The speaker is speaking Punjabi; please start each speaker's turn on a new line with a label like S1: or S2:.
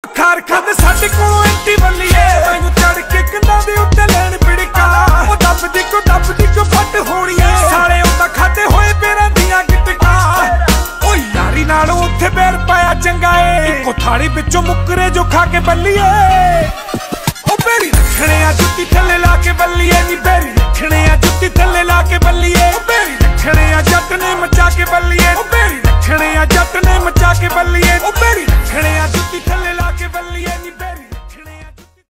S1: ਖਾਰ ਖਾਦੇ ਸਾਡੇ ਕੋਲੋਂ ਐਂਟੀ ਬੱਲੀਏ ਮੈਨੂੰ ਚੜ ਕੇ ਕੰਨਾਂ ਦੇ ਉੱਤੇ ਲੈਣ ਪਿੜਕਾ ਉਹ ਦੱਬਦੀ ਕੋ ਫੱਟ ਹੋਣੀਏ ਸਾਲੇ ਉਹਦਾ ਖਾਦੇ ਹੋਏ ਪੇਰਾਂ ਦੀਆਂ ਗਿਟਕਾ ਓ ਯਾਰੀ ਨਾਲ ਉੱਥੇ ਬੈਰ ਪਾਇਆ ਚੰਗਾ ਏ ਇੱਕੋ ਥਾਲੀ ਵਿੱਚੋਂ ਮੁੱਕਰੇ ਜੋ ਖਾ ਕੇ ਬੱਲੀਏ